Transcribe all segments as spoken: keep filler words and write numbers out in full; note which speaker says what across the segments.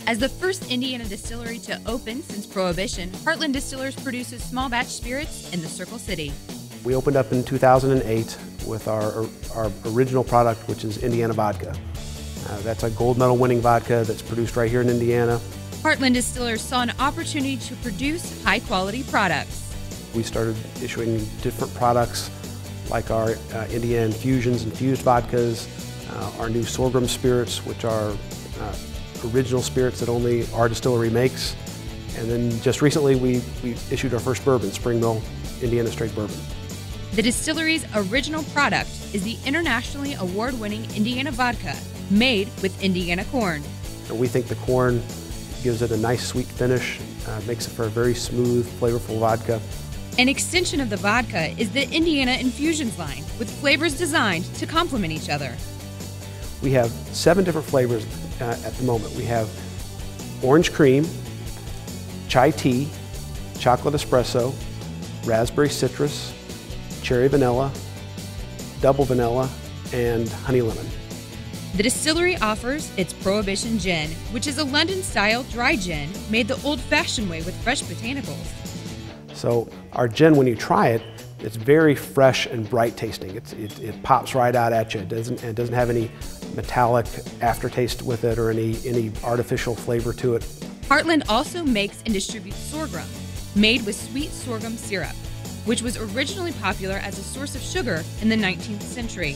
Speaker 1: As the first Indiana distillery to open since Prohibition, Heartland Distillers produces small batch spirits in the Circle City.
Speaker 2: We opened up in two thousand eight with our, our original product, which is Indiana Vodka. Uh, that's a gold medal winning vodka that's produced right here in Indiana.
Speaker 1: Heartland Distillers saw an opportunity to produce high quality products.
Speaker 2: We started issuing different products like our uh, Indiana Infusions, infused vodkas, uh, our new sorghum spirits, which are uh, original spirits that only our distillery makes. And then just recently we, we issued our first bourbon, Spring Mill Indiana Straight Bourbon.
Speaker 1: The distillery's original product is the internationally award-winning Indiana Vodka, made with Indiana corn.
Speaker 2: And we think the corn gives it a nice sweet finish, uh, makes it for a very smooth, flavorful vodka.
Speaker 1: An extension of the vodka is the Indiana Infusions line, with flavors designed to complement each other.
Speaker 2: We have seven different flavors uh, at the moment. We have orange cream, chai tea, chocolate espresso, raspberry citrus, cherry vanilla, double vanilla, and honey lemon.
Speaker 1: The distillery offers its Prohibition Gin, which is a London-style dry gin made the old-fashioned way with fresh botanicals.
Speaker 2: So our gin, when you try it, it's very fresh and bright tasting. It's, it, it pops right out at you. It doesn't, it doesn't have any metallic aftertaste with it or any, any artificial flavor to it.
Speaker 1: Heartland also makes and distributes sorghum, made with sweet sorghum syrup, which was originally popular as a source of sugar in the nineteenth century.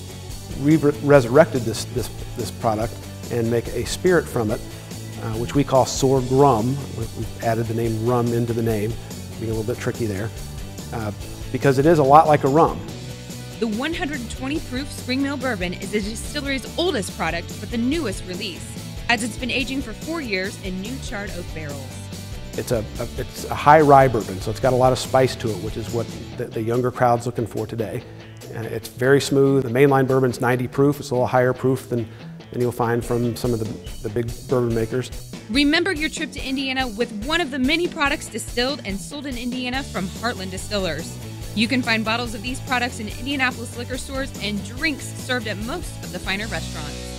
Speaker 2: We re resurrected this, this, this product and make a spirit from it, uh, which we call sorghum. We've added the name rum into the name, being a little bit tricky there, uh, because it is a lot like a rum.
Speaker 1: The one hundred twenty proof Spring Mill Bourbon is the distillery's oldest product, but the newest release, as it's been aging for four years in new charred oak barrels.
Speaker 2: It's a, a, it's a high rye bourbon, so it's got a lot of spice to it, which is what the, the younger crowd's looking for today. And it's very smooth. The mainline bourbon's ninety proof. It's a little higher proof than, than you'll find from some of the, the big bourbon makers.
Speaker 1: Remember your trip to Indiana with one of the many products distilled and sold in Indiana from Heartland Distillers. You can find bottles of these products in Indianapolis liquor stores and drinks served at most of the finer restaurants.